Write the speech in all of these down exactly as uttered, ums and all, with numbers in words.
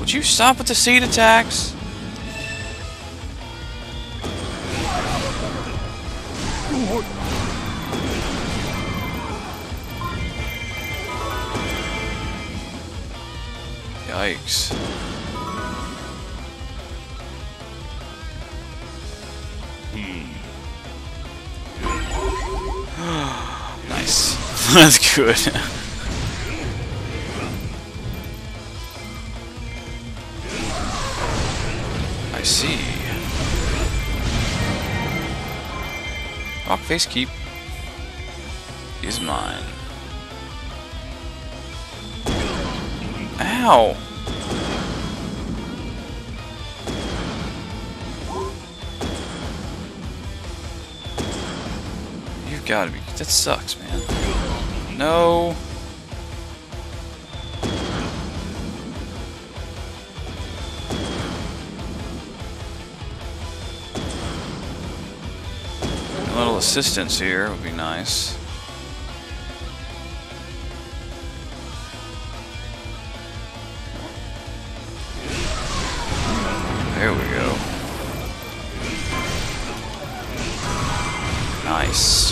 Would you stop with the seed attacks? Yikes. Nice. That's good. I see. Rock face keep is mine. Ow! You've got to be. That sucks, man. No. A little assistance here would be nice. There we go. Nice.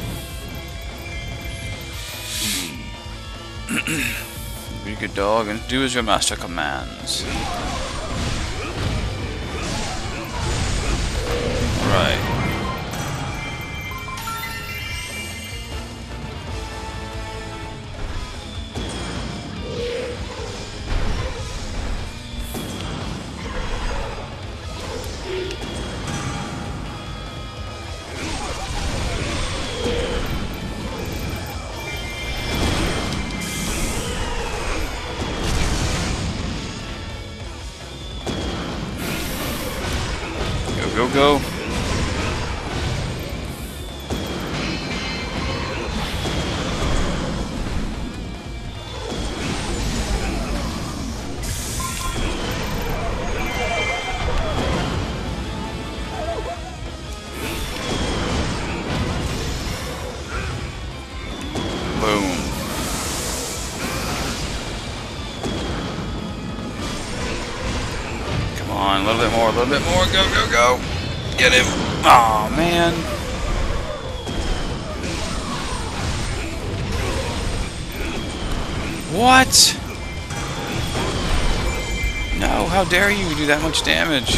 Be a good dog and do as your master commands. Right. Go, go. Boom. Come on, a little bit more, a little bit more. Go, go, go. Get him. Aw, man. What? No, how dare you do that much damage?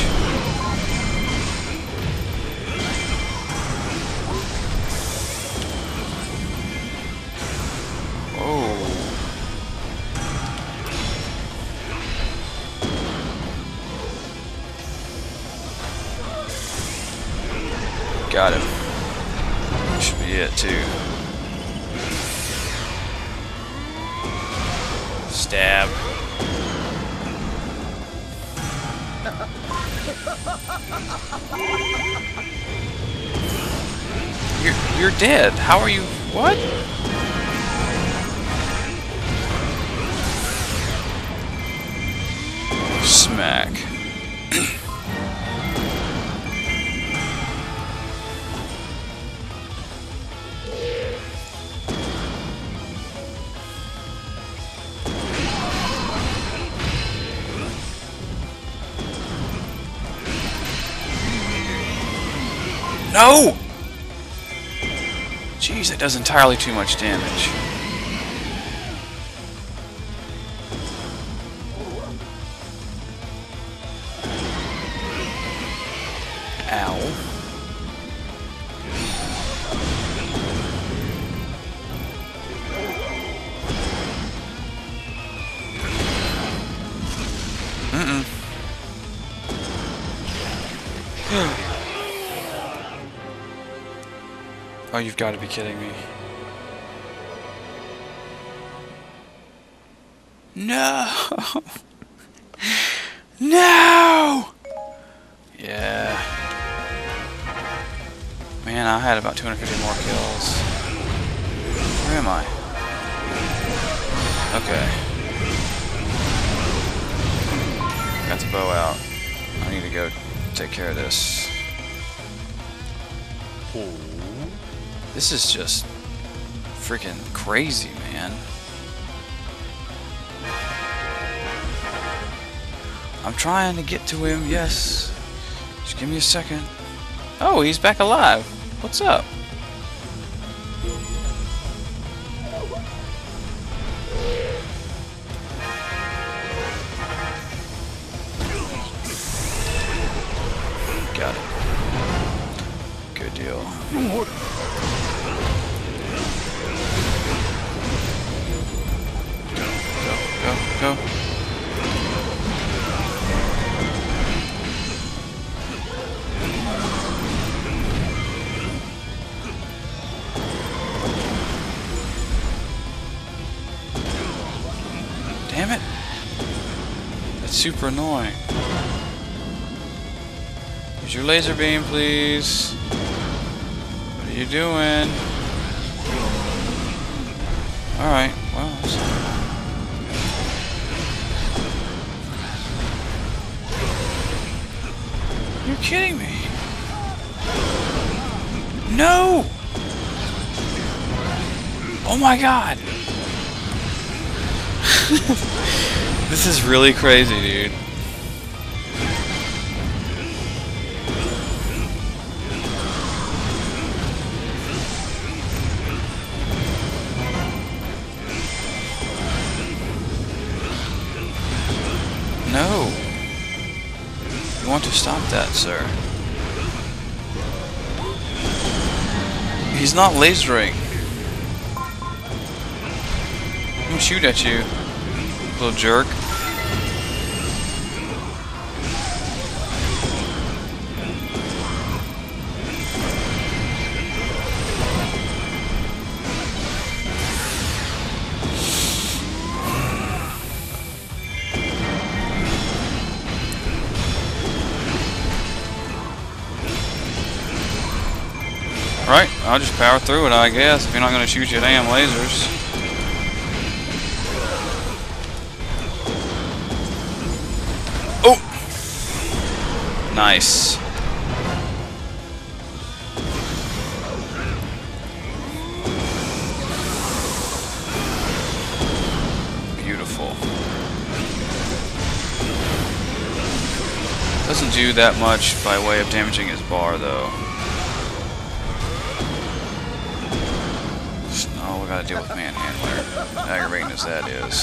Got him. Should be it too. Stab. You're you're dead. How are you? What? Smack. No! Jeez, that does entirely too much damage. Ow. Mm-mm. Oh, you've got to be kidding me. No! No! Yeah. Man, I had about two hundred fifty more kills. Where am I? Okay. Got the bow out. I need to go take care of this. This is just freaking crazy, man. I'm trying to get to him, yes. Just give me a second. Oh, he's back alive. What's up? Got it. Good deal. Go, go, go. Damn it. That's super annoying. Use your laser beam, please. What are you doing? Alright, well. You're kidding me. No! Oh my god! This is really crazy, dude. No. You want to stop that, sir. He's not lasering. I'm gonna shoot at you, little jerk. Right, I'll just power through it, I guess, if you're not gonna shoot your damn lasers. Oh! Nice. Beautiful. Doesn't do that much by way of damaging his bar, though. Oh, we gotta deal with Manhandler. Aggravating as that is.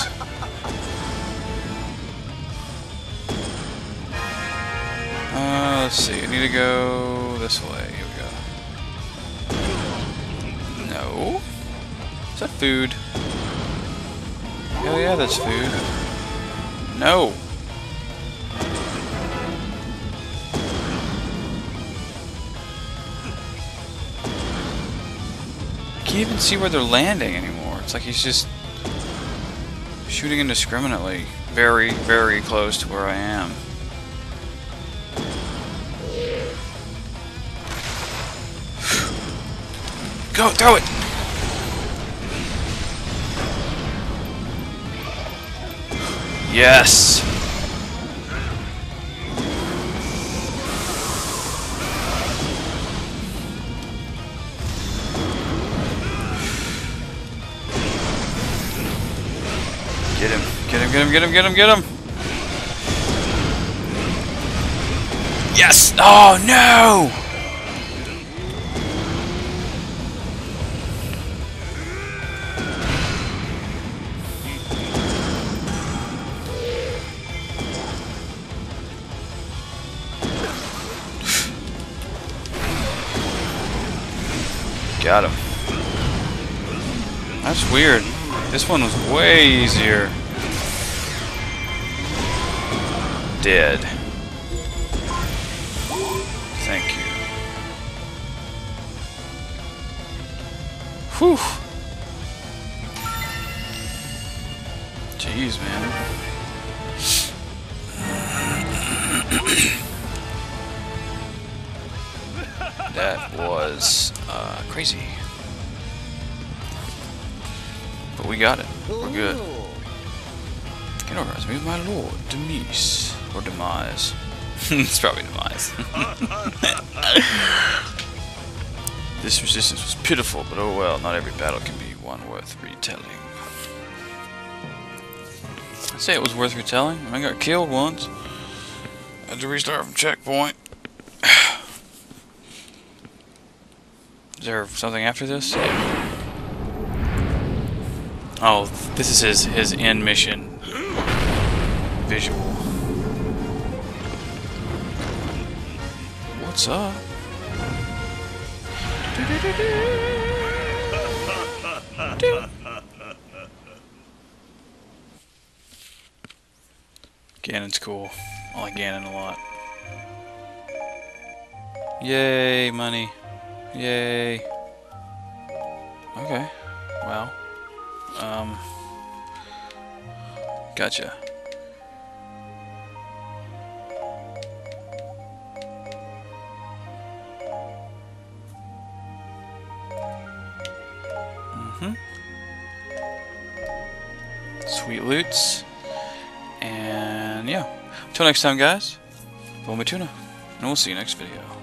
Uh, let's see. I need to go this way. Here we go. No. Is that food? Hell yeah, that's food. No. I can't even see where they're landing anymore. It's like he's just shooting indiscriminately. Very, very close to where I am. Go, throw it! Yes! Get him, get him, get him, get him, get him, get him! Yes! Oh no! Got him. That's weird. This one was way easier. Dead. Thank you. Whew. Jeez, man. That was uh, crazy. But we got it. We're good. Get over me, my lord. Demise. Or demise. It's probably demise. This resistance was pitiful, but oh well, not every battle can be one worth retelling. I'd say it was worth retelling. I got killed once. Had to restart from checkpoint. Is there something after this? Oh, this is his his end mission visual. What's up? Ganon's cool. I like Ganon a lot. Yay, money. Yay. Okay. Well. Um. Gotcha. Mm-hmm. Sweet loots. And yeah. Until next time, guys. Tuna. And we'll see you next video.